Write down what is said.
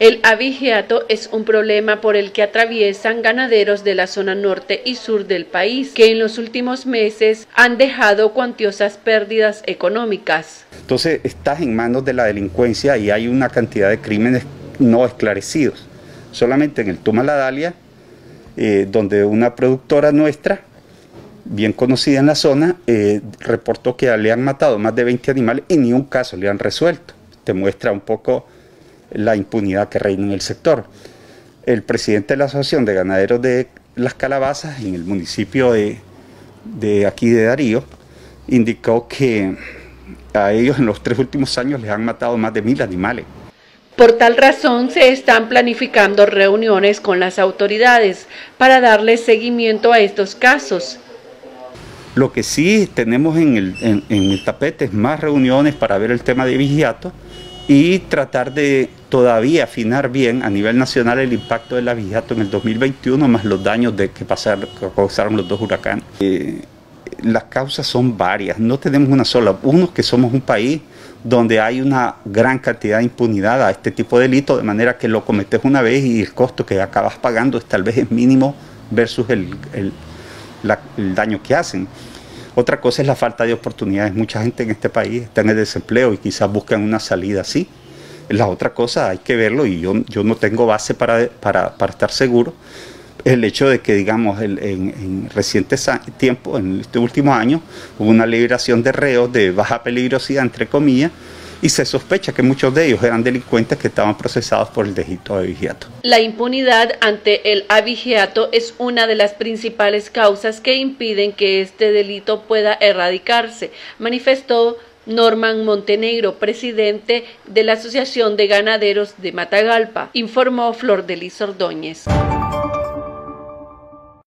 El abigeato es un problema por el que atraviesan ganaderos de la zona norte y sur del país, que en los últimos meses han dejado cuantiosas pérdidas económicas. Entonces estás en manos de la delincuencia y hay una cantidad de crímenes no esclarecidos. Solamente en el Tumaladalia, donde una productora nuestra, bien conocida en la zona, reportó que le han matado más de 20 animales y ni un caso le han resuelto. Te muestra un poco la impunidad que reina en el sector. El presidente de la Asociación de Ganaderos de Las Calabazas, en el municipio de aquí de Darío, indicó que a ellos en los 3 últimos años les han matado más de 1000 animales. Por tal razón se están planificando reuniones con las autoridades para darle seguimiento a estos casos. Lo que sí tenemos en el tapete es más reuniones para ver el tema de abigeato y tratar de todavía afinar bien a nivel nacional el impacto del abigeato en el 2021, más los daños que causaron los 2 huracanes. Las causas son varias, no tenemos una sola. Uno, que somos un país donde hay una gran cantidad de impunidad a este tipo de delitos, de manera que lo cometes una vez y el costo que acabas pagando tal vez es mínimo versus el daño que hacen. Otra cosa es la falta de oportunidades. Mucha gente en este país está en el desempleo y quizás buscan una salida así. La otra cosa hay que verlo, y yo no tengo base para estar seguro, el hecho de que, digamos, en recientes tiempos, en este último año, hubo una liberación de reos de baja peligrosidad, entre comillas, y se sospecha que muchos de ellos eran delincuentes que estaban procesados por el delito de abigeato. La impunidad ante el abigeato es una de las principales causas que impiden que este delito pueda erradicarse, manifestó Norman Montenegro, presidente de la Asociación de Ganaderos de Matagalpa, informó Flor de Lis Ordóñez.